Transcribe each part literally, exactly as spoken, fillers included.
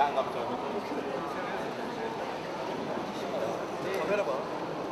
카메라 봐.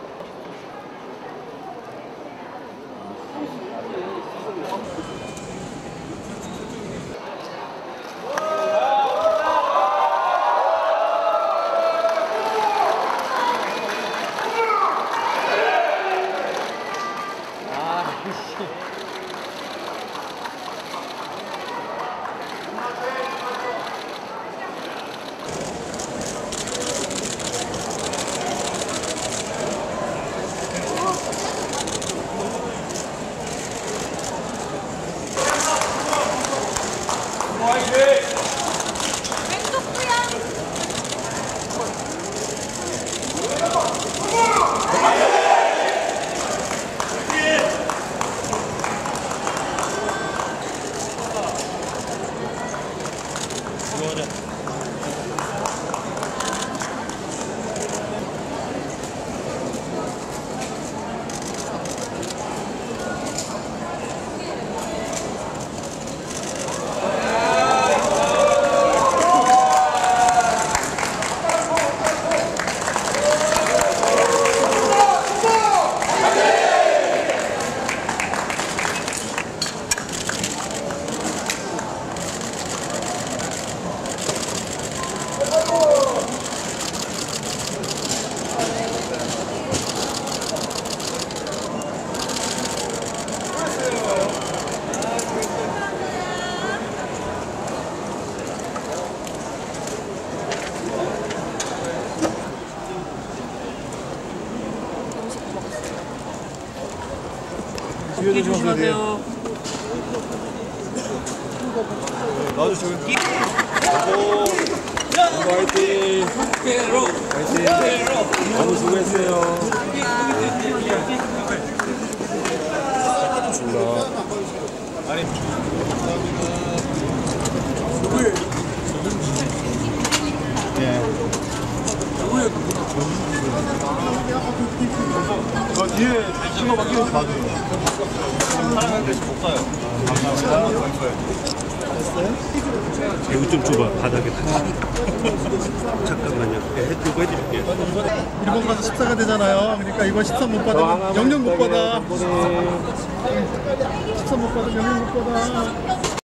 뒤에 조심하세요. 나도 저기. 오, 화이팅. 화이팅. 너무 수고했어요. 좋습니다. 아니. 예. 저 뒤에 신호 바뀌는지 봐줘요. 사랑하는 대신 못 가요. 감사합니다. 됐어요? 이거 좀 줘봐, 바닥에. 잠깐만요. 해주고 해드릴게요. 일본 가서 십사가 되잖아요. 그러니까 이번 십삼 못 받으면 영영 못 받아. 십삼 못 받으면 영영 못 받아.